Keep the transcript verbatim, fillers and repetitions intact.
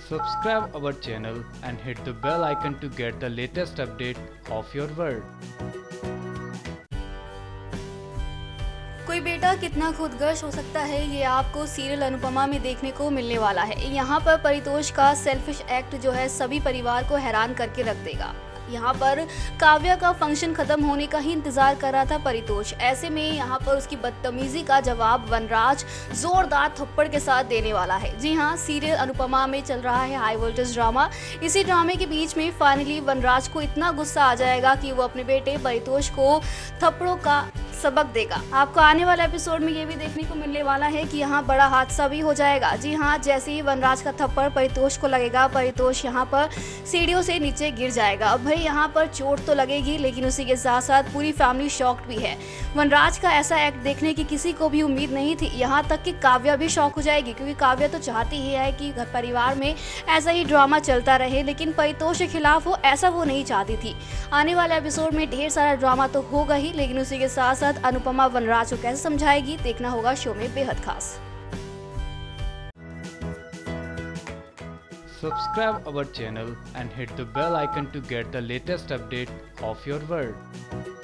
Subscribe our channel and hit the bell icon to get the latest update of your world. कोई बेटा कितना खुदगर्ज हो सकता है, ये आपको सीरियल अनुपमा में देखने को मिलने वाला है। यहाँ पर परितोष का सेल्फिश एक्ट जो है सभी परिवार को हैरान करके रख देगा। यहाँ पर काव्या का फंक्शन खत्म होने का ही इंतजार कर रहा था परितोष। ऐसे में यहाँ पर उसकी बदतमीजी का जवाब वनराज जोरदार थप्पड़ के साथ देने वाला है। जी हाँ, सीरियल अनुपमा में चल रहा है हाई वोल्टेज ड्रामा। इसी ड्रामे के बीच में फाइनली वनराज को इतना गुस्सा आ जाएगा कि वो अपने बेटे परितोष को थप्पड़ों का सबक देगा। आपको आने वाले एपिसोड में ये भी देखने को मिलने वाला है कि यहाँ बड़ा हादसा भी हो जाएगा। जी हाँ, जैसे ही वनराज का थप्पड़ परितोष को लगेगा, परितोष यहाँ पर सीढ़ियों से नीचे गिर जाएगा। अब भाई यहाँ पर चोट तो लगेगी, लेकिन उसी के साथ साथ पूरी फैमिली शॉक्ड भी है। वनराज का ऐसा एक्ट देखने की किसी को भी उम्मीद नहीं थी। यहाँ तक कि काव्या भी शॉक हो जाएगी, क्योंकि काव्या तो चाहती ही है कि घर परिवार में ऐसा ही ड्रामा चलता रहे, लेकिन परितोष के खिलाफ हो ऐसा वो नहीं चाहती थी। आने वाले एपिसोड में ढेर सारा ड्रामा तो होगा ही, लेकिन उसी के साथ साथ अनुपमा वनराज को कैसे समझाएगी, देखना होगा शो में बेहद खास। Subscribe our channel and hit the bell icon to get the latest update of your world.